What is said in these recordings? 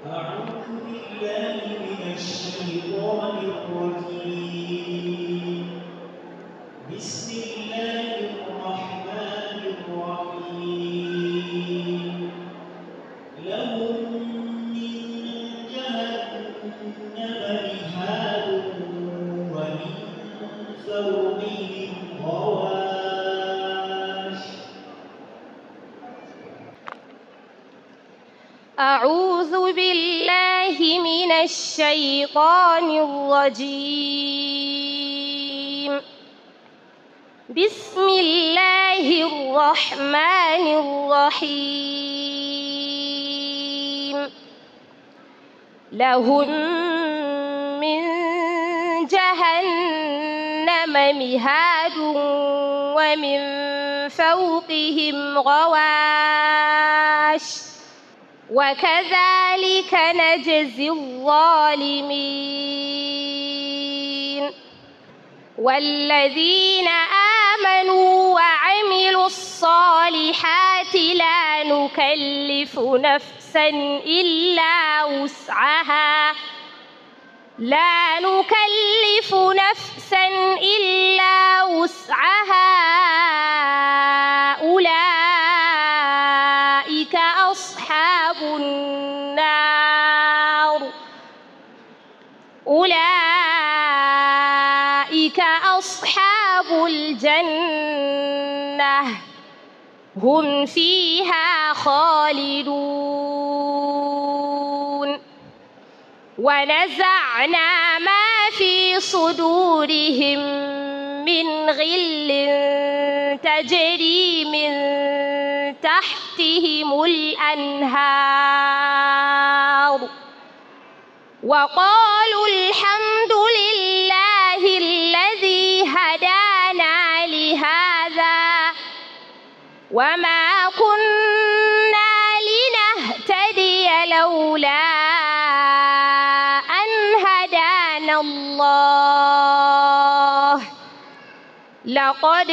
أعوذ بالله من الشيطان الرجيم. بسم الله الرحمن الرحيم. لهم من جهنم مهاد ومن فوقهم غواش. أعوذ بالله من الشيطان الرجيم. بسم الله الرحمن الرحيم. لهم من جهنم مهاد ومن فوقهم غواش وكذلك نجزي الظالمين. والذين آمنوا وعملوا الصالحات لا نكلف نفسا إلا وسعها أولئك أصحاب النار أولئك أصحاب الجنة هم فيها خالدون. ونزعنا ما في صدورهم من غل تجري من تحتهم الأنهار وقالوا الحمد لله الذي هدانا لهذا وما كنا لنهتدي لولا أن هدانا الله لقد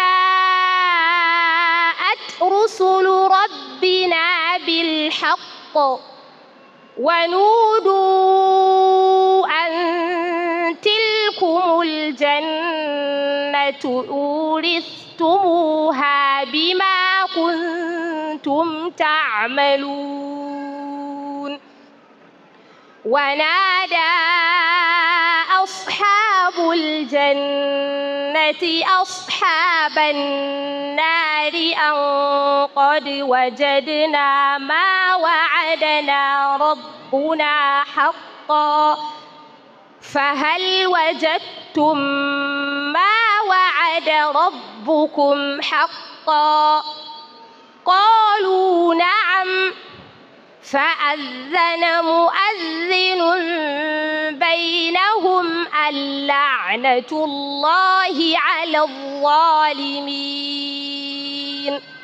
جاءت رسل ربنا بالحق ونودوا أن تلكم الجنة أورثتموها بما كنتم تعملون. ونادى أصحاب الجنة أصحاب النار أن قد وجدنا ما وعدنا ربنا حقا فهل وجدتم ما وعد ربكم حقا؟ قالوا نعم. فأذن مؤذن بينهم اللعنة الله على الظالمين.